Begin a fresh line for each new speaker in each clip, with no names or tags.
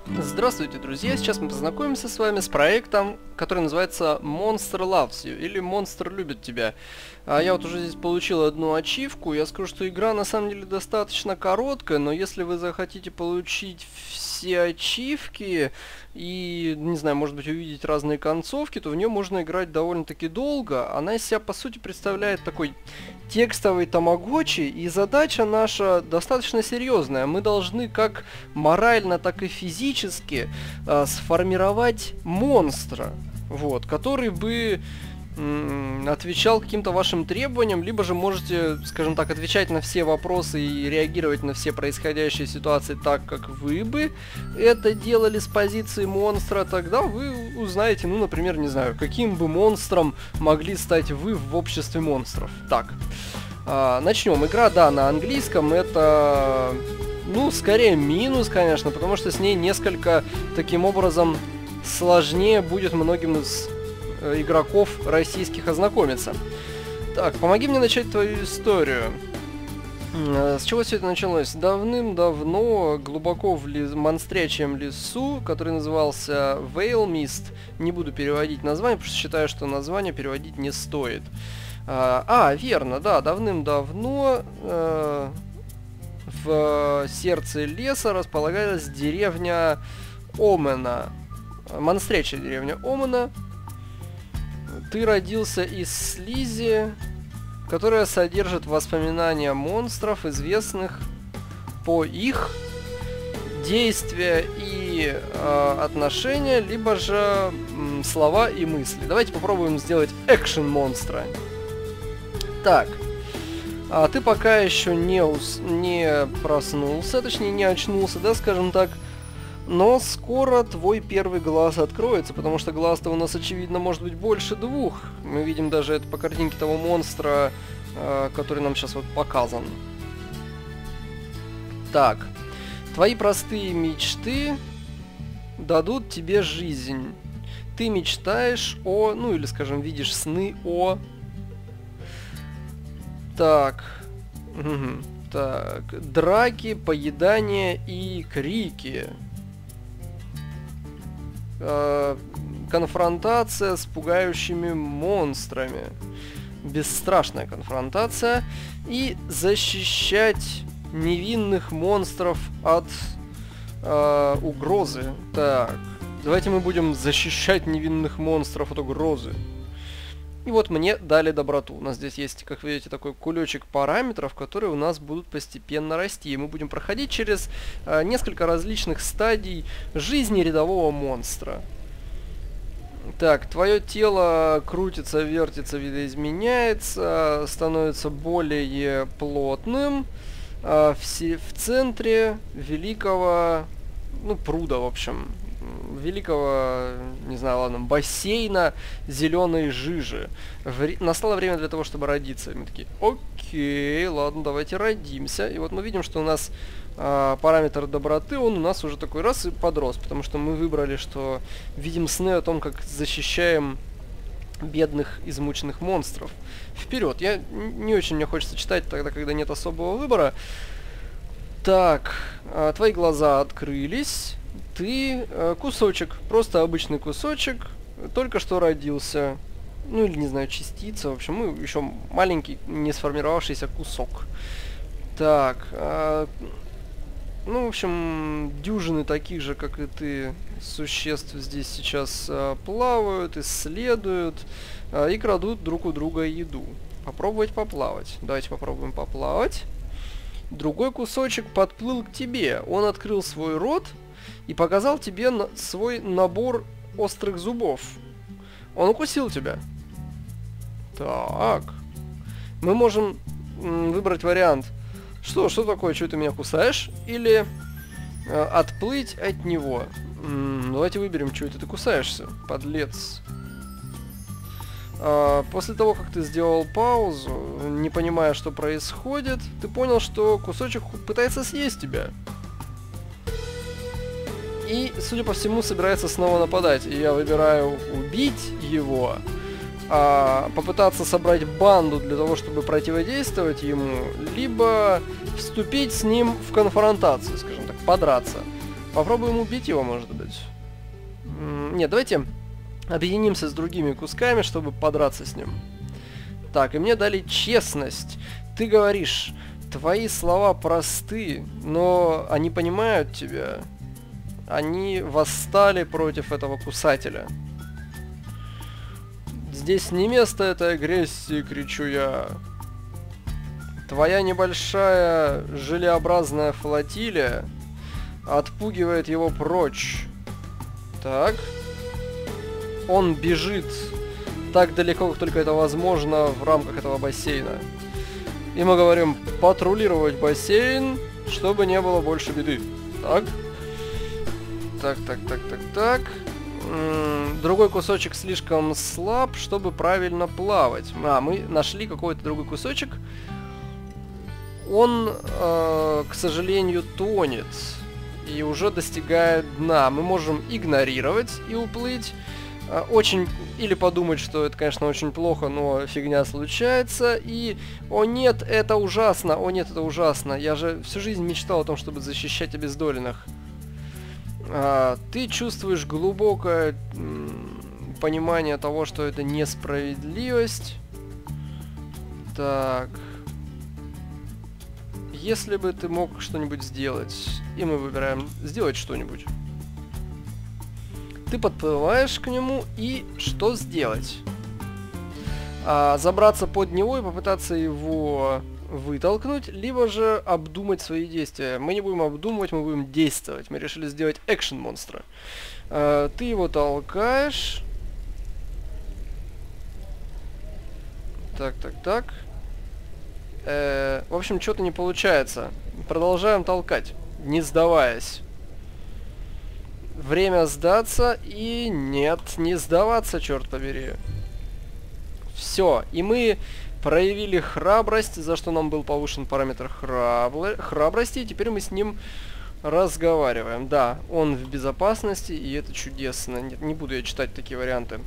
Здравствуйте, друзья! Сейчас мы познакомимся с вами с проектом, который называется Monster Loves You, или Monster любит тебя. Я вот уже здесь получил одну ачивку. Я скажу, что игра на самом деле достаточно короткая, но если вы захотите получить все ачивки и, не знаю, может быть, увидеть разные концовки, то в нее можно играть довольно-таки долго. Она из себя, по сути, представляет такой текстовый тамагочи, и задача наша достаточно серьезная. Мы должны как морально, так и физически сформировать монстра, вот, который бы отвечал каким-то вашим требованиям, либо же можете, скажем так, отвечать на все вопросы и реагировать на все происходящие ситуации так, как вы бы это делали с позиции монстра. Тогда вы узнаете, ну, например, не знаю, каким бы монстром могли стать вы в обществе монстров. Так, начнем. Игра, да, на английском. Это, ну, скорее минус, конечно, потому что с ней несколько таким образом сложнее будет многим из игроков российских ознакомиться. Так, помоги мне начать твою историю. С чего все это началось? Давным-давно, глубоко в монстрячьем лесу, который назывался Veil Mist, не буду переводить название, потому что считаю, что название переводить не стоит. Верно, да, давным-давно в сердце леса располагалась деревня Омена. Монстрячья деревня Омена. Ты родился из слизи, которая содержит воспоминания монстров, известных по их действия и отношения, либо же слова и мысли. Давайте попробуем сделать экшен монстра. Так, ты пока еще не проснулся, точнее не очнулся, да, скажем так. Но скоро твой первый глаз откроется, потому что глаз-то у нас, очевидно, может быть больше двух. Мы видим даже это по картинке того монстра, который нам сейчас вот показан. Так, твои простые мечты дадут тебе жизнь. Ты мечтаешь о, ну или, скажем, видишь сны о... Так, драки, поедания и крики. Конфронтация с пугающими монстрами. Бесстрашная конфронтация. И защищать невинных монстров от угрозы. Так, давайте мы будем защищать невинных монстров от угрозы. И вот мне дали доброту. У нас здесь есть, как видите, такой кулечек параметров, которые у нас будут постепенно расти. И мы будем проходить через несколько различных стадий жизни рядового монстра. Так, твое тело крутится, вертится, видоизменяется, становится более плотным. В центре великого, ну, пруда, в общем, великого, не знаю, ладно, бассейна зеленой жижи. Настало время для того, чтобы родиться. И мы такие, окей, ладно, давайте родимся. И вот мы видим, что у нас параметр доброты, он у нас уже такой раз и подрос, потому что мы выбрали, что видим сны о том, как защищаем бедных, измученных монстров. Вперед! Не очень мне хочется читать тогда, когда нет особого выбора. Так, твои глаза открылись. Ты кусочек, просто обычный кусочек, только что родился. Ну или, не знаю, частица, в общем, мы еще маленький, не сформировавшийся кусок. Так, ну, в общем, дюжины таких же, как и ты, существ здесь сейчас плавают, исследуют и крадут друг у друга еду. Попробовать поплавать. Давайте попробуем поплавать. Другой кусочек подплыл к тебе. Он открыл свой рот и показал тебе свой набор острых зубов. Он укусил тебя. Так. Мы можем выбрать вариант. Что такое? Что ты меня кусаешь? Или отплыть от него. Давайте выберем, что это ты кусаешься. Подлец. После того, как ты сделал паузу, не понимая, что происходит, ты понял, что кусочек пытается съесть тебя. И, судя по всему, собирается снова нападать. И я выбираю убить его, попытаться собрать банду для того, чтобы противодействовать ему, либо вступить с ним в конфронтацию, скажем так, подраться. Попробуем убить его, может быть. Нет, давайте объединимся с другими кусками, чтобы подраться с ним. Так, и мне дали честность. Ты говоришь, твои слова просты, но они понимают тебя. Они восстали против этого кусателя. Здесь не место этой агрессии, кричу я. Твоя небольшая желеобразная флотилия отпугивает его прочь. Так. Он бежит так далеко, как только это возможно в рамках этого бассейна. И мы говорим, патрулировать бассейн, чтобы не было больше беды. Так. Так. Другой кусочек слишком слаб, чтобы правильно плавать. Мы нашли какой-то другой кусочек. Он, к сожалению, тонет и уже достигает дна. Мы можем игнорировать и уплыть. Или подумать, что это, конечно, очень плохо, но фигня случается. И, о нет, это ужасно, о нет, это ужасно. Я же всю жизнь мечтал о том, чтобы защищать обездоленных. Ты чувствуешь глубокое понимание того, что это несправедливость. Так. Если бы ты мог что-нибудь сделать, и мы выбираем сделать что-нибудь. Ты подплываешь к нему, и что сделать? Забраться под него и попытаться его вытолкнуть, либо же обдумать свои действия. Мы не будем обдумывать, мы будем действовать. Мы решили сделать экшен монстра. Ты его толкаешь. Так. В общем, что-то не получается. Продолжаем толкать, не сдаваясь. Время сдаться, и нет, не сдаваться, черт побери. Все, и мы проявили храбрость, за что нам был повышен параметр храбрости, и теперь мы с ним разговариваем. Да, он в безопасности, и это чудесно. Нет, не буду я читать такие варианты.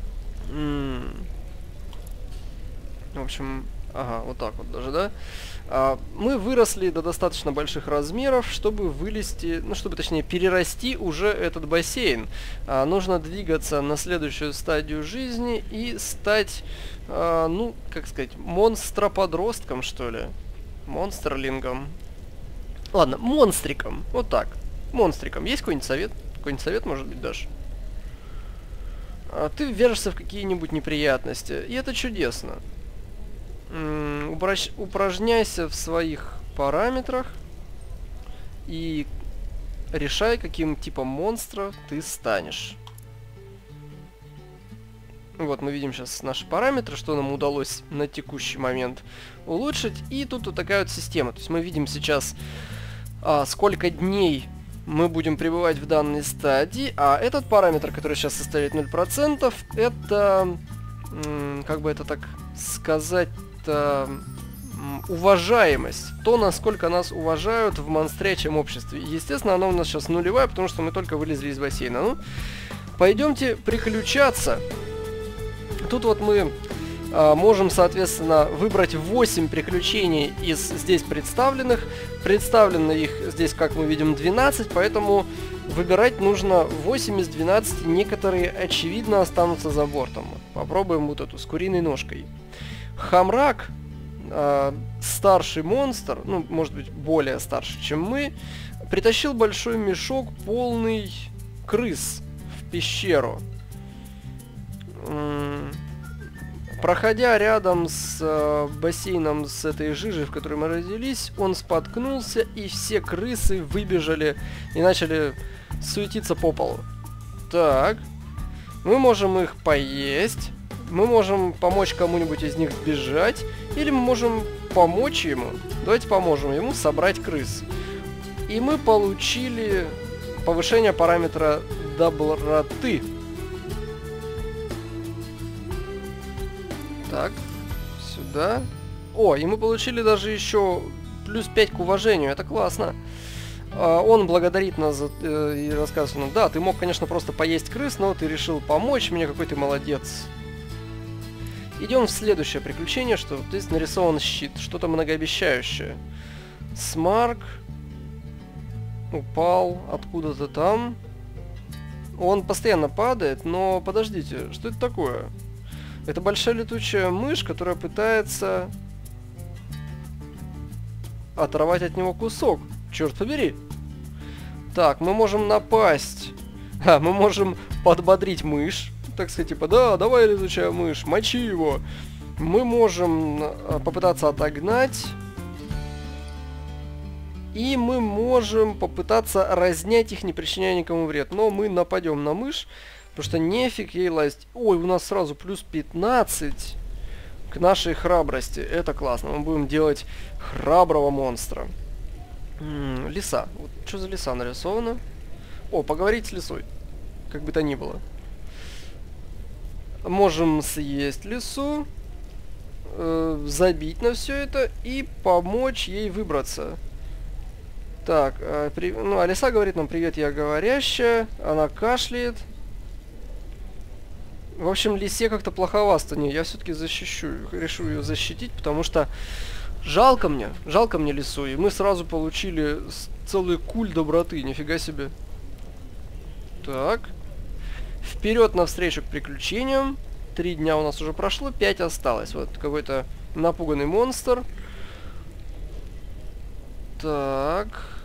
В общем, ага, вот так вот даже, да? Мы выросли до достаточно больших размеров, чтобы вылезти, чтобы точнее перерасти уже этот бассейн. Нужно двигаться на следующую стадию жизни и стать, как сказать, монстроподростком, что ли. Монстрлингом. Ладно, монстриком. Вот так. Монстриком. Есть какой-нибудь совет? Какой-нибудь совет, может быть, дашь? Ты ввяжешься в какие-нибудь неприятности, и это чудесно. Упражняйся в своих параметрах и решай, каким типом монстра ты станешь. Вот мы видим сейчас наши параметры, что нам удалось на текущий момент улучшить. И тут вот такая вот система. То есть мы видим сейчас, сколько дней мы будем пребывать в данной стадии. А этот параметр, который сейчас составляет 0%, это, как бы это так сказать, уважаемость. То, насколько нас уважают в монстрячем обществе. Естественно, она у нас сейчас нулевая, потому что мы только вылезли из бассейна. Ну, пойдемте приключаться. Тут вот мы можем, соответственно, выбрать 8 приключений из здесь представленных. Представлено их здесь, как мы видим, 12, поэтому выбирать нужно 8 из 12. Некоторые, очевидно, останутся за бортом. Попробуем вот эту с куриной ножкой. Хамрак, старший монстр, ну, может быть, более старший, чем мы, притащил большой мешок, полный крыс в пещеру. Проходя рядом с бассейном с этой жижей, в которой мы родились, он споткнулся, и все крысы выбежали и начали суетиться по полу. Так, мы можем их поесть. Мы можем помочь кому-нибудь из них сбежать, или мы можем помочь ему. Давайте поможем ему собрать крыс. И мы получили повышение параметра доброты. Так, сюда. О, и мы получили даже еще плюс 5 к уважению. Это классно. Он благодарит нас и рассказывает нам: да, ты мог, конечно, просто поесть крыс, но ты решил помочь мне, какой ты молодец. Идем в следующее приключение, что здесь нарисован щит, что-то многообещающее. Смарк. упал откуда-то там. Он постоянно падает, но подождите, что это такое? Это большая летучая мышь, которая пытается оторвать от него кусок. Черт побери. Так, мы можем напасть. Мы можем подбодрить мышь. Так сказать, типа, да, давай, летучая мышь, мочи его. Мы можем попытаться отогнать. И мы можем попытаться разнять их, не причиняя никому вред. Но мы нападем на мышь, потому что нефиг ей лазить. Ой, у нас сразу плюс 15 к нашей храбрости. Это классно. Мы будем делать храброго монстра. Лиса. Вот что за лиса нарисована? О, поговорить с лисой. Как бы то ни было. Можем съесть лису, забить на все это и помочь ей выбраться. Так, ну, Алиса говорит нам: привет, я говорящая. Она кашляет. В общем, лисе как-то плоховато. Не, я все-таки решу ее защитить, потому что жалко мне лису. И мы сразу получили целый куль доброты, нифига себе. Так. Вперед навстречу к приключениям. 3 дня у нас уже прошло, 5 осталось. Вот какой-то напуганный монстр. Так.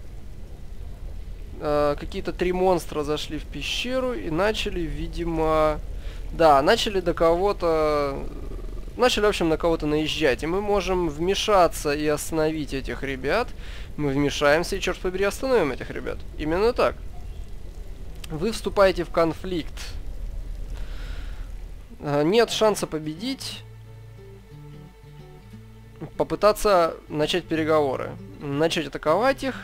Какие-то 3 монстра зашли в пещеру и начали, видимо... Да, начали до кого-то... Начали, в общем, на кого-то наезжать. И мы можем вмешаться и остановить этих ребят. Мы вмешаемся и, черт побери, остановим этих ребят. Именно так. Вы вступаете в конфликт. Нет шанса победить. Попытаться начать переговоры. Начать атаковать их.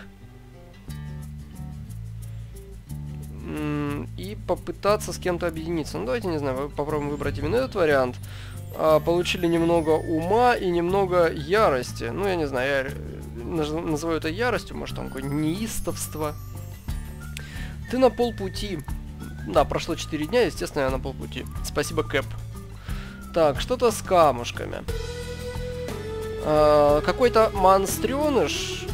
И попытаться с кем-то объединиться. Ну, давайте, не знаю, попробуем выбрать именно этот вариант. Получили немного ума и немного ярости. Ну, я не знаю, я называю это яростью, может, там какое-нибудь неистовство. Ты на полпути. Да, прошло 4 дня, естественно, я на полпути. Спасибо, Кэп. Так, что-то с камушками. Какой-то монстреныш.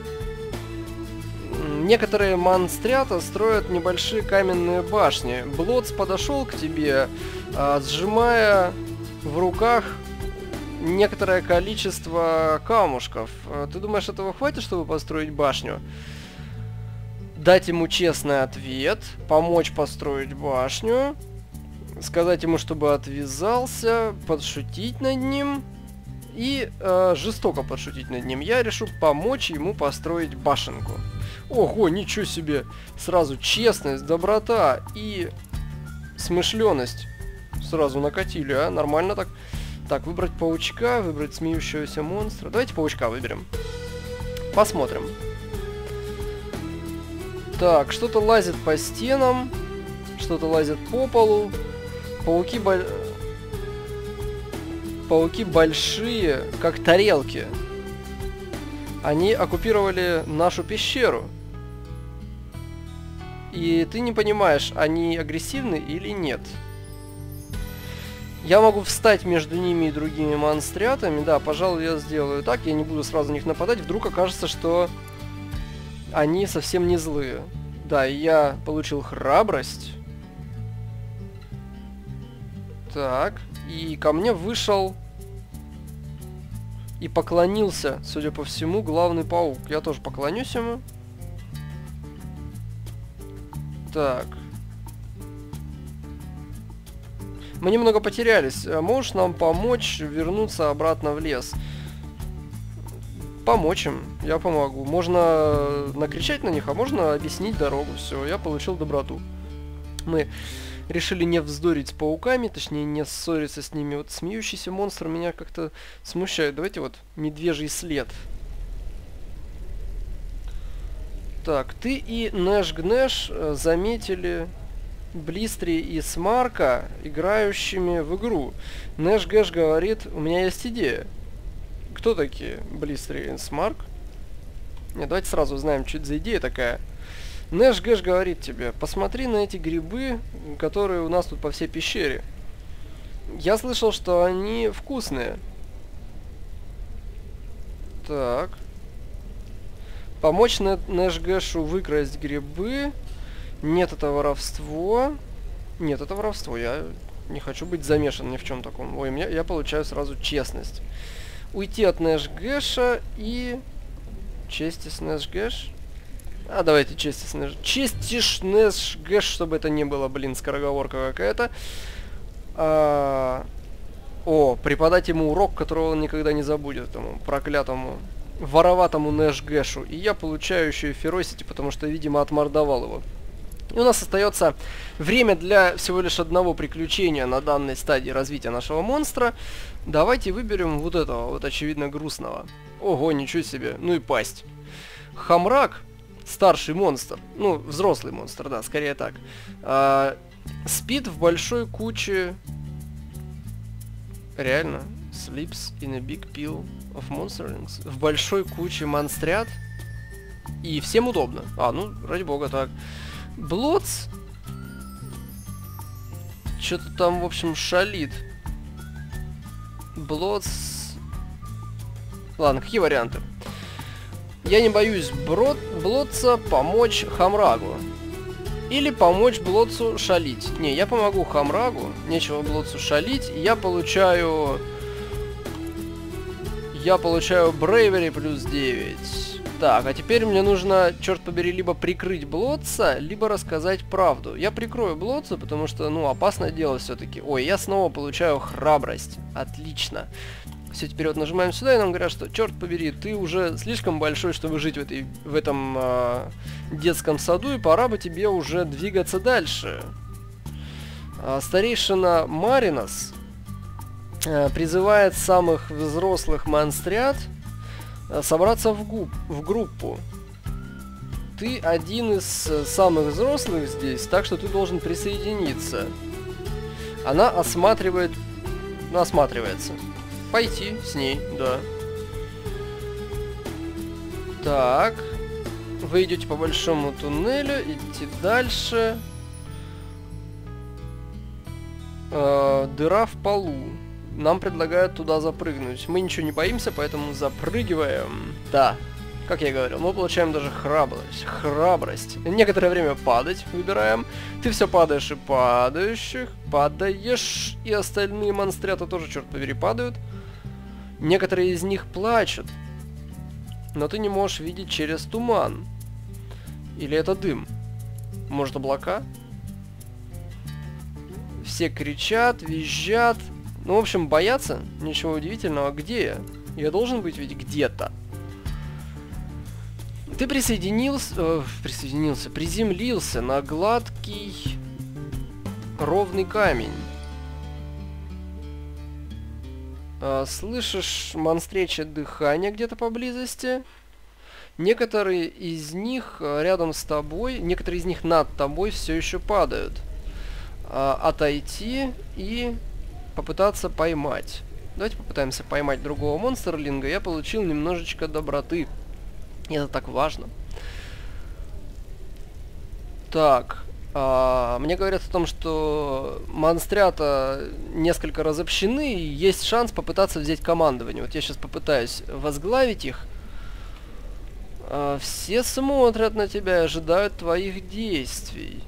Некоторые монстрята строят небольшие каменные башни. Блотс подошел к тебе, сжимая в руках некоторое количество камушков. Ты думаешь, этого хватит, чтобы построить башню? Дать ему честный ответ, помочь построить башню, сказать ему, чтобы отвязался, подшутить над ним и жестоко подшутить над ним. Я решу помочь ему построить башенку. Ого, ничего себе! Сразу честность, доброта и смышленность сразу накатили, а? Нормально так. Так, выбрать паучка, выбрать смеющегося монстра. Давайте паучка выберем. Посмотрим. Так, что-то лазит по стенам, что-то лазит по полу. Пауки большие, как тарелки. Они оккупировали нашу пещеру. И ты не понимаешь, они агрессивны или нет. Я могу встать между ними и другими монстрятами. Да, пожалуй, я сделаю так. Я не буду сразу на них нападать. Вдруг окажется, что они совсем не злые. Да, и я получил храбрость. Так, и ко мне вышел и поклонился, судя по всему, главный паук. Я тоже поклонюсь ему. Так. Мы немного потерялись. Можешь нам помочь вернуться обратно в лес? Помочь им, я помогу. Можно накричать на них, а можно объяснить дорогу. Все, я получил доброту. Мы решили не вздорить с пауками, точнее не ссориться с ними. Вот смеющийся монстр меня как-то смущает. Давайте вот медвежий след. Так, ты и Нэш Гнэш заметили Блистри и Смарка играющими в игру. Нэш Гэш говорит: у меня есть идея. Кто такие Блистри и Смарк? Нет, давайте сразу узнаем, что это за идея такая. Нэш Гэш говорит тебе: посмотри на эти грибы, которые у нас тут по всей пещере. Я слышал, что они вкусные. Так. Помочь Нэшгэшу выкрасть грибы. Нет, это воровство. Нет, это воровство. Я не хочу быть замешан ни в чем таком. Ой, я получаю сразу честность. Уйти от Нэшгэша и... Честис Нэшгэш? А, давайте Честис Нэш... Честиш Нэшгэш, чтобы это не было, блин, скороговорка какая-то. О, преподать ему урок, которого он никогда не забудет, этому проклятому, вороватому Нэшгэшу. И я получаю еще и Ferocity, потому что, видимо, отмордовал его. И у нас остается время для всего лишь одного приключения на данной стадии развития нашего монстра. Давайте выберем вот этого, вот очевидно грустного. Ого, ничего себе, ну и пасть. Хамрак, старший монстр, ну, взрослый монстр, да, скорее так, спит в большой куче... Реально? Sleeps in a big pile of monsterlings. В большой куче монстрят. И всем удобно. А, ну, ради бога, так. Блоц. Что-то там, в общем, шалит. Блоц. Ладно, какие варианты? Я не боюсь Блоца помочь Хамрагу. Или помочь Блоцу шалить. Не, я помогу Хамрагу. Нечего Блоцу шалить. Я получаю Bravery плюс 9. Так, а теперь мне нужно, черт побери, либо прикрыть Блоца, либо рассказать правду. Я прикрою Блоца, потому что, ну, опасное дело все-таки. Ой, я снова получаю храбрость. Отлично. Все, теперь вот нажимаем сюда, и нам говорят, что, черт побери, ты уже слишком большой, чтобы жить в этом детском саду, и пора бы тебе уже двигаться дальше. Старейшина Маринос призывает самых взрослых монстрят собраться в группу. Ты один из самых взрослых здесь, так что ты должен присоединиться. Она осматривается. Пойти с ней, да. Так. Вы идете по большому туннелю, идти дальше. Дыра в полу. Нам предлагают туда запрыгнуть. Мы ничего не боимся, поэтому запрыгиваем. Да, как я и говорил, мы получаем даже храбрость. Некоторое время падать выбираем. Ты все падаешь и падаешь. И остальные монстрята тоже, черт побери, падают. Некоторые из них плачут. Но ты не можешь видеть через туман. Или это дым? Может, облака? Все кричат, визжат. Ну, в общем, боятся. Ничего удивительного. Где я? Я должен быть ведь где-то. Ты приземлился на гладкий ровный камень. Слышишь монстречье дыхание где-то поблизости. Некоторые из них рядом с тобой, некоторые из них над тобой все еще падают. Отойти и попытаться поймать. Давайте попытаемся поймать другого монстерлинга. Я получил немножечко доброты. И это так важно. Так. Мне говорят о том, что монстрята несколько разобщены, и есть шанс попытаться взять командование. Вот я сейчас попытаюсь возглавить их. Все смотрят на тебя и ожидают твоих действий.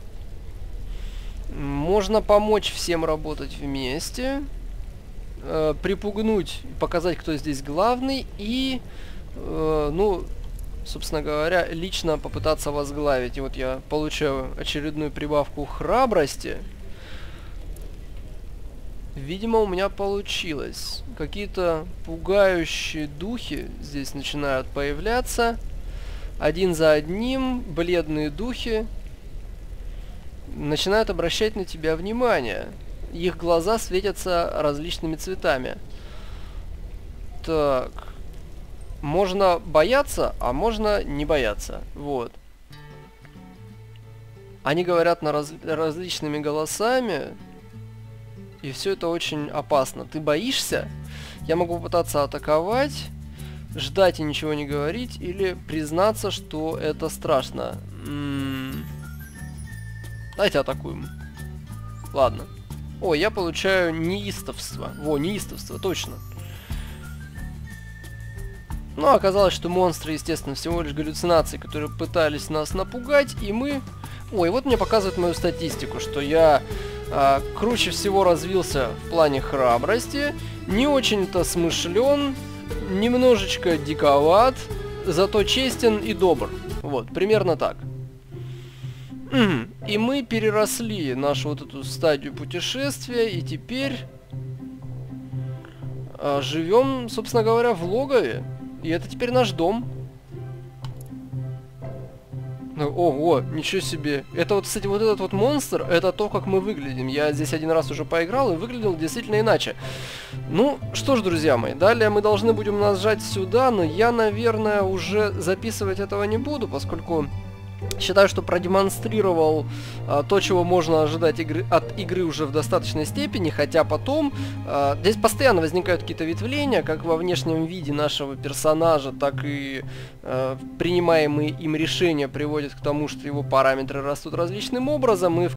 Можно помочь всем работать вместе, припугнуть, показать, кто здесь главный, и, ну, собственно говоря, лично попытаться возглавить. И вот я получаю очередную прибавку храбрости. Видимо, у меня получилось. Какие-то пугающие духи здесь начинают появляться. Один за одним бледные духи начинают обращать на тебя внимание. Их глаза светятся различными цветами. Так. Можно бояться, а можно не бояться. Вот. Они говорят различными голосами. И все это очень опасно. Ты боишься? Я могу попытаться атаковать, ждать и ничего не говорить, или признаться, что это страшно. Давайте атакуем. Ладно. О, я получаю неистовство. Во, неистовство, точно. Но оказалось, что монстры, естественно, всего лишь галлюцинации, которые пытались нас напугать, и мы... Ой, вот мне показывает мою статистику, что я круче всего развился в плане храбрости, не очень-то смышлен, немножечко диковат, зато честен и добр. Вот, примерно так. И мы переросли нашу вот эту стадию путешествия, и теперь живем, собственно говоря, в логове. И это теперь наш дом. Ого, ничего себе. Это вот, кстати, вот этот вот монстр, это то, как мы выглядим. Я здесь один раз уже поиграл и выглядел действительно иначе. Ну, что ж, друзья мои, далее мы должны будем нажать сюда, но я, наверное, уже записывать этого не буду, поскольку... Считаю, что продемонстрировал то, чего можно ожидать от игры уже в достаточной степени, хотя потом здесь постоянно возникают какие-то ветвления, как во внешнем виде нашего персонажа, так и принимаемые им решения приводят к тому, что его параметры растут различным образом, и в